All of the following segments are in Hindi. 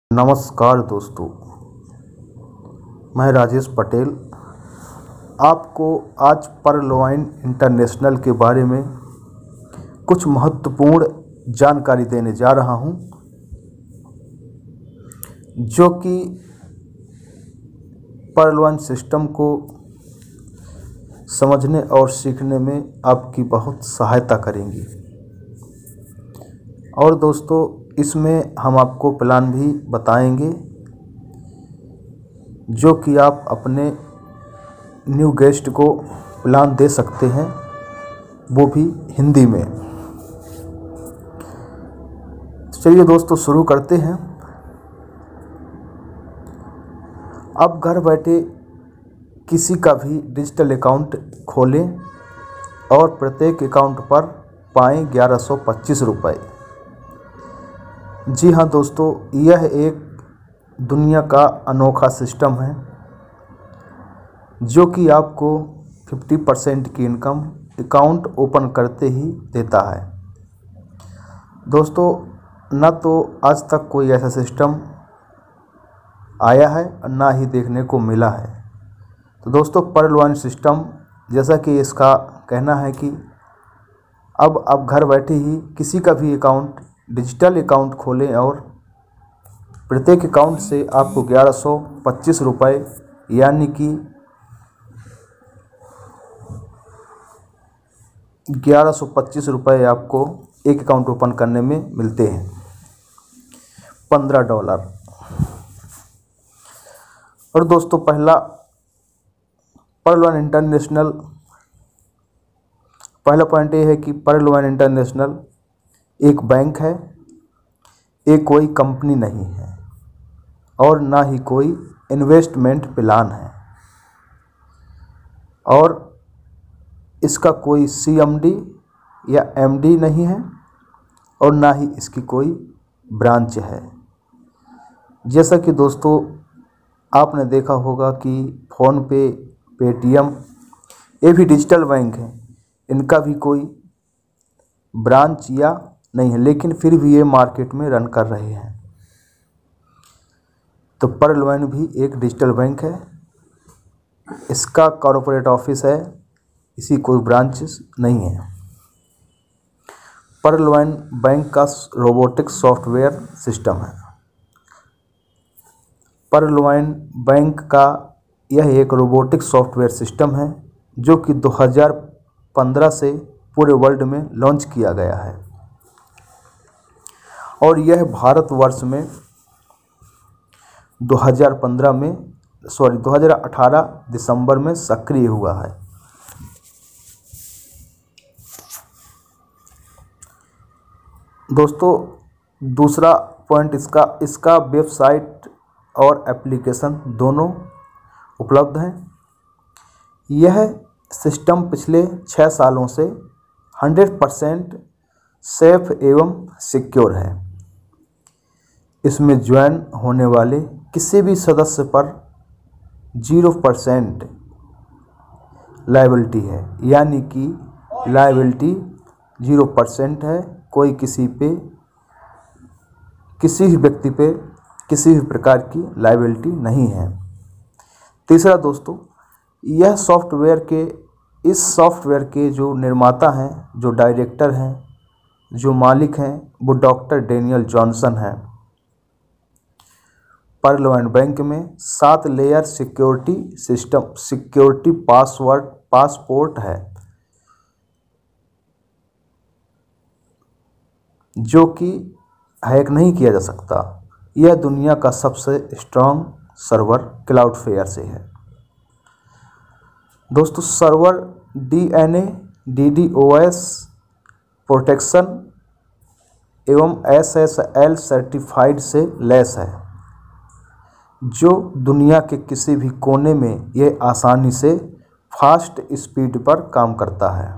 नमस्कार दोस्तों, मैं राजेश पटेल आपको आज परलवाइन इंटरनेशनल के बारे में कुछ महत्वपूर्ण जानकारी देने जा रहा हूं, जो कि परलवाइन सिस्टम को समझने और सीखने में आपकी बहुत सहायता करेंगी। और दोस्तों, इसमें हम आपको प्लान भी बताएंगे जो कि आप अपने न्यू गेस्ट को प्लान दे सकते हैं, वो भी हिंदी में। चलिए दोस्तों, शुरू करते हैं। आप घर बैठे किसी का भी डिजिटल अकाउंट खोलें और प्रत्येक अकाउंट पर पाएं 1125 रुपये। जी हाँ दोस्तों, यह एक दुनिया का अनोखा सिस्टम है जो कि आपको 50% की इनकम अकाउंट ओपन करते ही देता है। दोस्तों, ना तो आज तक कोई ऐसा सिस्टम आया है और ना ही देखने को मिला है। तो दोस्तों, परलवाइन सिस्टम, जैसा कि इसका कहना है कि अब आप घर बैठे ही किसी का भी अकाउंट, डिजिटल अकाउंट खोलें और प्रत्येक अकाउंट से आपको 1125 रुपये यानी कि 1125 रुपये आपको एक अकाउंट ओपन करने में मिलते हैं। $15। और दोस्तों, पहला परलवाइन इंटरनेशनल, पहला पॉइंट ये है कि परलवाइन इंटरनेशनल एक बैंक है, एक कोई कंपनी नहीं है और ना ही कोई इन्वेस्टमेंट प्लान है, और इसका कोई CMD या MD नहीं है और ना ही इसकी कोई ब्रांच है। जैसा कि दोस्तों आपने देखा होगा कि फ़ोनपे, पेटीएम, ये भी डिजिटल बैंक हैं, इनका भी कोई ब्रांच या नहीं है, लेकिन फिर भी ये मार्केट में रन कर रहे हैं। तो परलवाइन भी एक डिजिटल बैंक है, इसका कॉर्पोरेट ऑफिस है, इसी कोई ब्रांचेस नहीं है। परलवाइन बैंक का रोबोटिक सॉफ्टवेयर सिस्टम है। परलवाइन बैंक का यह एक रोबोटिक सॉफ्टवेयर सिस्टम है जो कि 2015 से पूरे वर्ल्ड में लॉन्च किया गया है, और यह भारतवर्ष में 2018 दिसंबर में सक्रिय हुआ है। दोस्तों, दूसरा पॉइंट इसका वेबसाइट और एप्लीकेशन दोनों उपलब्ध हैं। यह सिस्टम पिछले 6 सालों से 100% सेफ एवं सिक्योर है। इसमें ज्वाइन होने वाले किसी भी सदस्य पर 0% लायबिलिटी है, यानी कि लायबिलिटी 0% है। कोई किसी भी व्यक्ति पे किसी भी प्रकार की लायबिलिटी नहीं है। तीसरा दोस्तों, इस सॉफ्टवेयर के जो निर्माता हैं, जो डायरेक्टर हैं, जो मालिक हैं, वो डॉक्टर डेनियल जॉनसन हैं। परलवाइन बैंक में 7 लेयर सिक्योरिटी पासपोर्ट है, जो कि हैक नहीं किया जा सकता। यह दुनिया का सबसे स्ट्रांग सर्वर क्लाउडफ्लेयर से है। दोस्तों, सर्वर DNA, DDoS प्रोटेक्शन एवं SSL सर्टिफाइड से लैस है, जो दुनिया के किसी भी कोने में यह आसानी से फास्ट स्पीड पर काम करता है।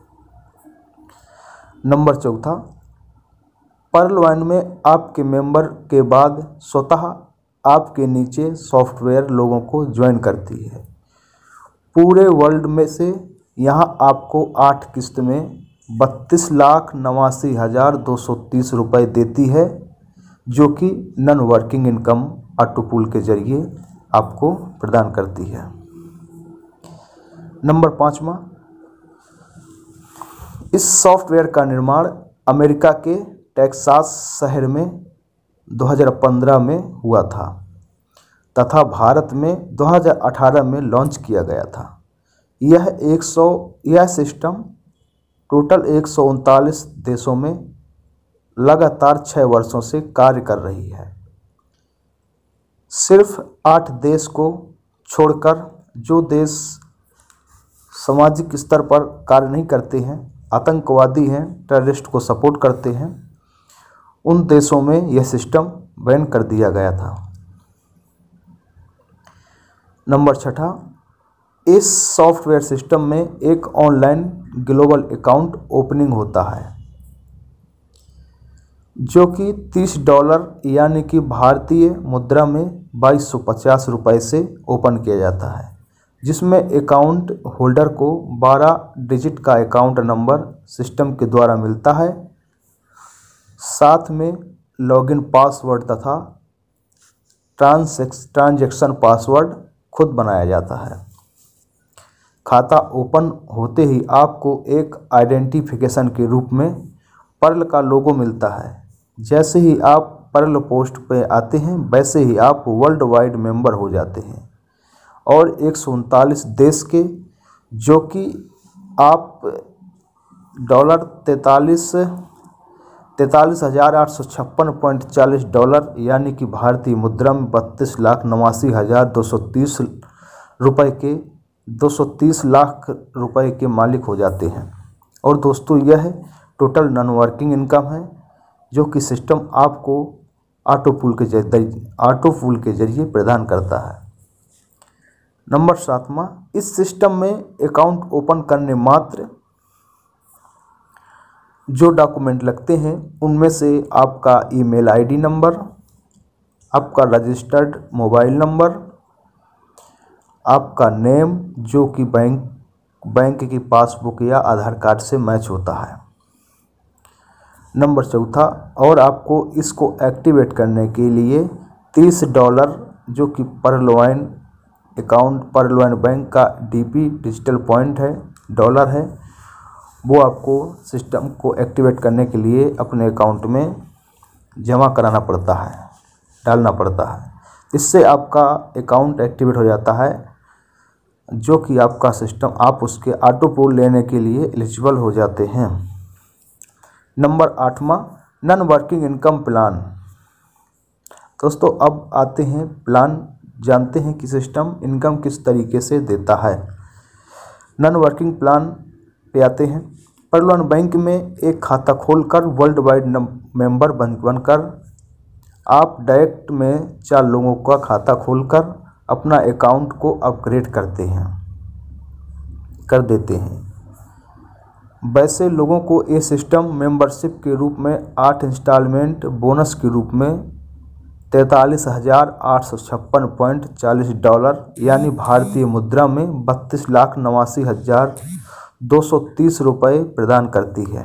नंबर 4, परलवाइन में आपके मेंबर के बाद स्वतः आपके नीचे सॉफ्टवेयर लोगों को ज्वाइन करती है। पूरे वर्ल्ड में से यहाँ आपको 8 किस्त में 32,89,230 रुपये देती है, जो कि non working income auto pool के जरिए आपको प्रदान करती है। नंबर 5वां, इस सॉफ्टवेयर का निर्माण अमेरिका के टेक्सास शहर में 2015 में हुआ था तथा भारत में 2018 में लॉन्च किया गया था। यह सिस्टम टोटल 139 देशों में लगातार 6 वर्षों से कार्य कर रही है। सिर्फ 8 देश को छोड़कर जो देश सामाजिक स्तर पर कार्य नहीं करते हैं, आतंकवादी हैं, टेररिस्ट को सपोर्ट करते हैं, उन देशों में यह सिस्टम बैन कर दिया गया था। नंबर 6, इस सॉफ्टवेयर सिस्टम में एक ऑनलाइन ग्लोबल अकाउंट ओपनिंग होता है जो कि $30 यानी कि भारतीय मुद्रा में 2250 रुपये से ओपन किया जाता है, जिसमें अकाउंट होल्डर को 12 डिजिट का अकाउंट नंबर सिस्टम के द्वारा मिलता है। साथ में लॉगिन पासवर्ड तथा ट्रांजैक्शन पासवर्ड खुद बनाया जाता है। खाता ओपन होते ही आपको एक आइडेंटिफिकेशन के रूप में पर्ल का लोगो मिलता है। जैसे ही आप पर्ल पोस्ट पे आते हैं वैसे ही आप वर्ल्ड वाइड मेंबर हो जाते हैं और 139 देश के, जो कि आप $43,856.40 यानी कि भारतीय मुद्रा में 32,89,230 रुपये के 230 लाख रुपए के मालिक हो जाते हैं। और दोस्तों, यह टोटल नॉन वर्किंग इनकम है जो कि सिस्टम आपको ऑटो पूल के जरिए प्रदान करता है। नंबर 7वां, इस सिस्टम में अकाउंट ओपन करने मात्र जो डॉक्यूमेंट लगते हैं उनमें से आपका ईमेल आईडी नंबर, आपका रजिस्टर्ड मोबाइल नंबर, आपका नेम जो कि बैंक की पासबुक या आधार कार्ड से मैच होता है। नंबर 4, और आपको इसको एक्टिवेट करने के लिए $30 जो कि पर्लवाइन बैंक का डीपी डिजिटल पॉइंट है, डॉलर है, वो आपको सिस्टम को एक्टिवेट करने के लिए अपने अकाउंट में जमा कराना पड़ता है, डालना पड़ता है। इससे आपका अकाउंट एक्टिवेट हो जाता है, जो कि आपका सिस्टम आप उसके ऑटो पूल लेने के लिए एलिजिबल हो जाते हैं। नंबर 8वां, नॉन वर्किंग इनकम प्लान। दोस्तों, अब आते हैं प्लान, जानते हैं कि सिस्टम इनकम किस तरीके से देता है। नॉन वर्किंग प्लान पे आते हैं। पर्लवाइन बैंक में एक खाता खोलकर वर्ल्ड वाइड मेंबर बनकर आप डायरेक्ट में 4 लोगों का खाता खोलकर अपना अकाउंट को अपग्रेड कर देते हैं। वैसे लोगों को ये सिस्टम मेंबरशिप के रूप में 8 इंस्टॉलमेंट बोनस के रूप में $43,856.40 यानी भारतीय मुद्रा में 32,89,230 रुपये प्रदान करती है।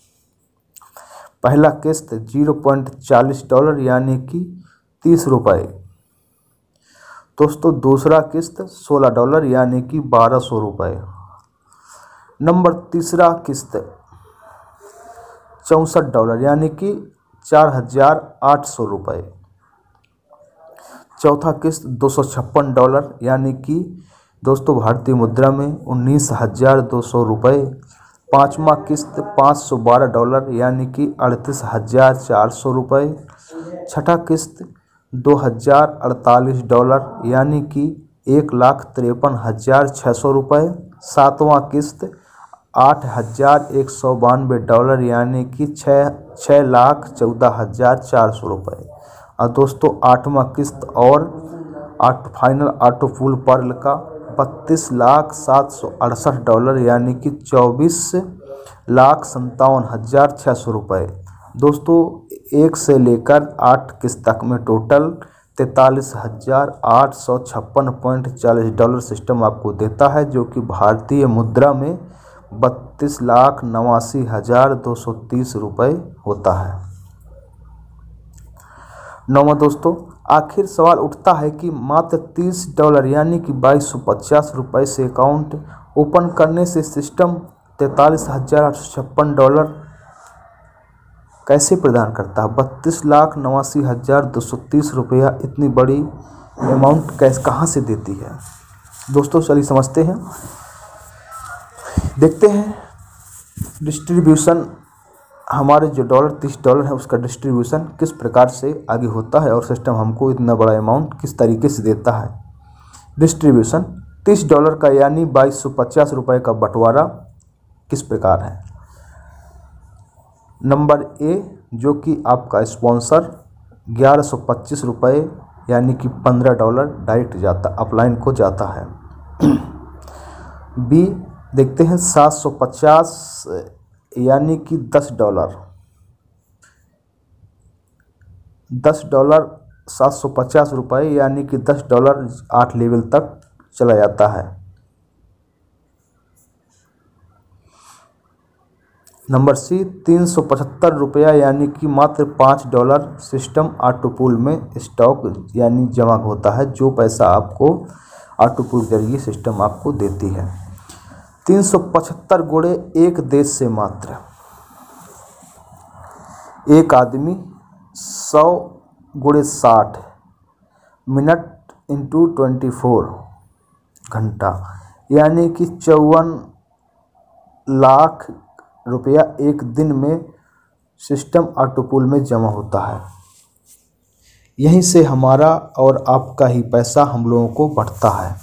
पहला किस्त $0.40 यानी कि 30 रुपये। दोस्तों, दूसरा किस्त $16 यानी कि 1200 रुपये। नंबर तीसरा किस्त $64 यानी कि 4,800 रुपये। चौथा किस्त $256 यानी कि दोस्तों भारतीय मुद्रा में 19,200 रुपये। पाँचवा किस्त $512 यानी कि 38,400 रुपये। छठा किस्त $2,048 यानी कि 1,53,600 रुपये। सातवां किस्त $8,192 यानी कि 6,14,400 रुपये। और दोस्तों, 8वां किस्त और फाइनल ऑटो पूल पर्ल का $32,768 यानी कि 24,57,600 रुपये। दोस्तों, 1 से लेकर 8 किस्त तक में टोटल $43,856.40 सिस्टम आपको देता है, जो कि भारतीय मुद्रा में 32,89,230 रुपये होता है। 9वां दोस्तों, आखिर सवाल उठता है कि मात्र $30 यानी कि $2250 से अकाउंट ओपन करने से सिस्टम $43,856 कैसे प्रदान करता है। 32,89,230 रुपया इतनी बड़ी अमाउंट कैसे कहाँ से देती है। दोस्तों चलिए समझते हैं, देखते हैं डिस्ट्रीब्यूशन। हमारे जो $30 है उसका डिस्ट्रीब्यूशन किस प्रकार से आगे होता है और सिस्टम हमको इतना बड़ा अमाउंट किस तरीके से देता है। डिस्ट्रीब्यूशन $30 का यानी $2250 का बंटवारा किस प्रकार है। नंबर ए जो कि आपका स्पॉन्सर $1125 यानी कि $15 डायरेक्ट जाता अपलाइन को जाता है। बी देखते हैं 750 यानी कि $10 $750 यानी कि $10 8 लेवल तक चला जाता है। नंबर सी $375 यानी कि मात्र $5 सिस्टम ऑटोपूल में स्टॉक यानी जमा होता है, जो पैसा आपको ऑटोपूल के जरिए सिस्टम आपको देती है। 375 गुणे एक देश से मात्र एक आदमी 100 गुणे 60 मिनट इंटू 24 घंटा यानी कि 54 लाख रुपया एक दिन में सिस्टम ऑटोपूल में जमा होता है। यहीं से हमारा और आपका ही पैसा हम लोगों को बढ़ता है।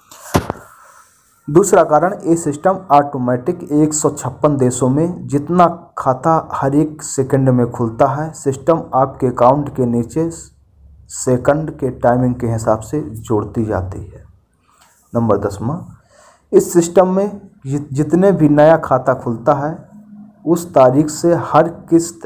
दूसरा कारण, ये सिस्टम ऑटोमेटिक 156 देशों में जितना खाता हर एक सेकंड में खुलता है, सिस्टम आपके अकाउंट के नीचे सेकंड के टाइमिंग के हिसाब से जोड़ती जाती है। नंबर 10वां, इस सिस्टम में जितने भी नया खाता खुलता है उस तारीख से हर किस्त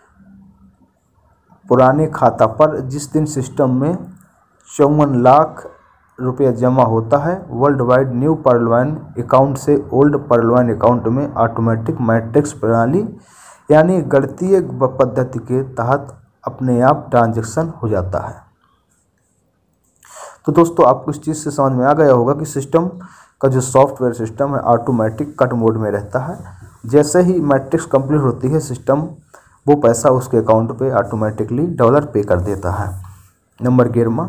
पुराने खाता पर जिस दिन सिस्टम में 54 लाख रुपया जमा होता है, world wide new Pearlvine account से ओल्ड पर्लवाइन अकाउंट में ऑटोमेटिक मैट्रिक्स प्रणाली यानी गणितीय पद्धति के तहत अपने आप ट्रांजैक्शन हो जाता है। तो दोस्तों आपको इस चीज़ से समझ में आ गया होगा कि सिस्टम का जो सॉफ्टवेयर सिस्टम है ऑटोमेटिक कट मोड में रहता है। जैसे ही मैट्रिक्स कंप्लीट होती है, सिस्टम वो पैसा उसके अकाउंट पे ऑटोमेटिकली डॉलर पे कर देता है। नंबर 11वां,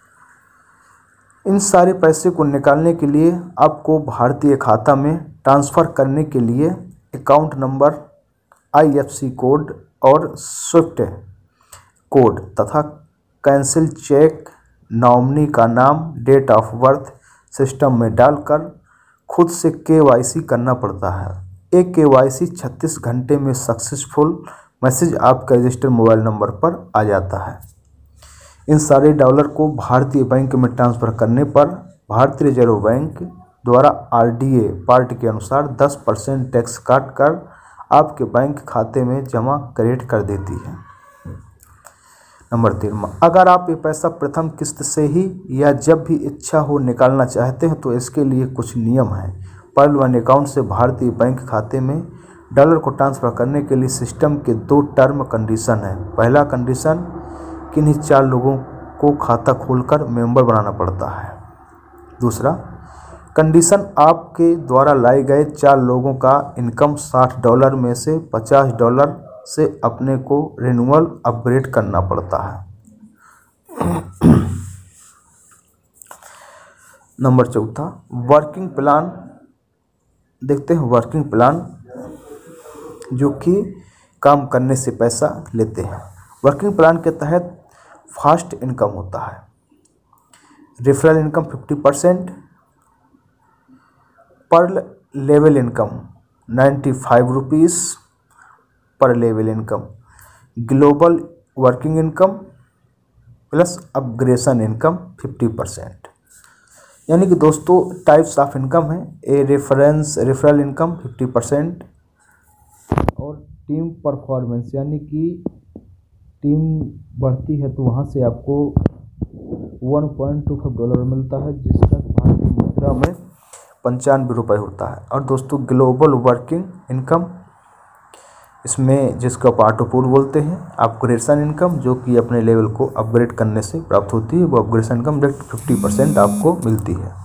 इन सारे पैसे को निकालने के लिए आपको भारतीय खाता में ट्रांसफ़र करने के लिए अकाउंट नंबर, IFSC कोड और स्विफ्ट कोड तथा कैंसिल चेक, नॉमिनी का नाम, डेट ऑफ बर्थ सिस्टम में डालकर खुद से KYC करना पड़ता है। एक KYC 36 घंटे में सक्सेसफुल मैसेज आपके रजिस्टर्ड मोबाइल नंबर पर आ जाता है। इन सारे डॉलर को भारतीय बैंक में ट्रांसफ़र करने पर भारतीय रिजर्व बैंक द्वारा RDA पार्ट के अनुसार 10% टैक्स काट कर आपके बैंक खाते में जमा क्रेडिट कर देती है। नंबर 13वां, अगर आप ये पैसा प्रथम किस्त से ही या जब भी इच्छा हो निकालना चाहते हैं तो इसके लिए कुछ नियम हैं। पर्लवाइन अकाउंट से भारतीय बैंक खाते में डॉलर को ट्रांसफ़र करने के लिए सिस्टम के 2 टर्म कंडीशन है। पहला कंडीशन, किन्हीं 4 लोगों को खाता खोलकर मेंबर बनाना पड़ता है। दूसरा कंडीशन, आपके द्वारा लाए गए 4 लोगों का इनकम $60 में से $50 से अपने को रिन्यूअल अपग्रेड करना पड़ता है। नंबर 14, वर्किंग प्लान देखते हैं। वर्किंग प्लान जो कि काम करने से पैसा लेते हैं। वर्किंग प्लान के तहत फास्ट इनकम होता है। Referral income 50%, per level income 95 rupees per level income, global working income plus upgration income 50%। यानी कि दोस्तों टाइप्स ऑफ इनकम है। रेफरल इनकम 50% और टीम परफॉर्मेंस यानी कि टीम बढ़ती है तो वहाँ से आपको $1.25 मिलता है, जिसका भारतीय मुद्रा में 95 रुपये होता है। और दोस्तों ग्लोबल वर्किंग इनकम इसमें जिसको आप ऑटो पूल बोलते हैं। अपग्रेडेशन इनकम जो कि अपने लेवल को अपग्रेड करने से प्राप्त होती है, वो अपग्रेडेशन इनकम डायरेक्ट 50% आपको मिलती है।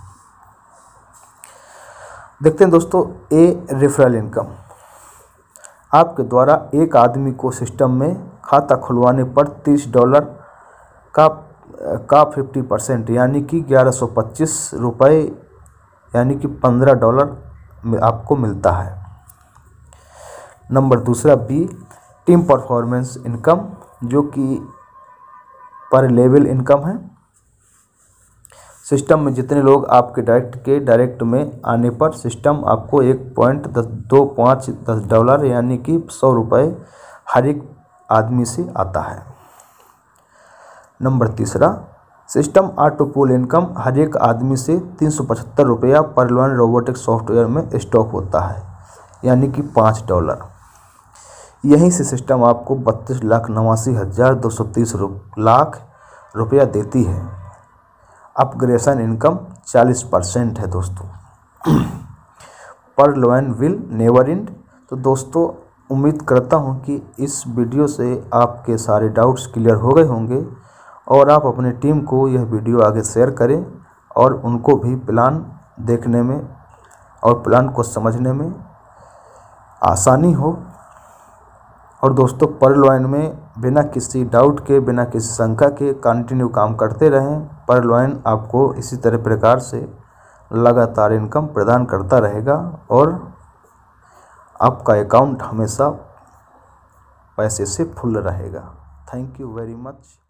देखते हैं दोस्तों रेफरल इनकम। आपके द्वारा एक आदमी को सिस्टम में खाता खुलवाने पर $30 का 50% यानी कि 1125 रुपये यानी कि $15 में आपको मिलता है। नंबर दूसरा बी टीम परफॉर्मेंस इनकम जो कि पर लेवल इनकम है। सिस्टम में जितने लोग आपके डायरेक्ट में आने पर सिस्टम आपको $1.25 यानी कि 100 रुपये हर एक आदमी से आता है। नंबर तीसरा सिस्टम ऑटो पूल इनकम हर एक आदमी से $375 पर लॉन रोबोटिक सॉफ्टवेयर में स्टॉक होता है यानी कि $5। यहीं से सिस्टम आपको 32,89,230 लाख रुपया देती है। अपग्रेडेशन इनकम 40% है दोस्तों। पर लॉन विल नेवर एंड। तो दोस्तों उम्मीद करता हूं कि इस वीडियो से आपके सारे डाउट्स क्लियर हो गए होंगे और आप अपनी टीम को यह वीडियो आगे शेयर करें और उनको भी प्लान देखने में और प्लान को समझने में आसानी हो। और दोस्तों पर लॉइन में बिना किसी डाउट के, बिना किसी शंका के कंटिन्यू काम करते रहें। पर लॉइन आपको इसी तरह प्रकार से लगातार इनकम प्रदान करता रहेगा और आपका अकाउंट हमेशा पैसे से फुल रहेगा। Thank you very much.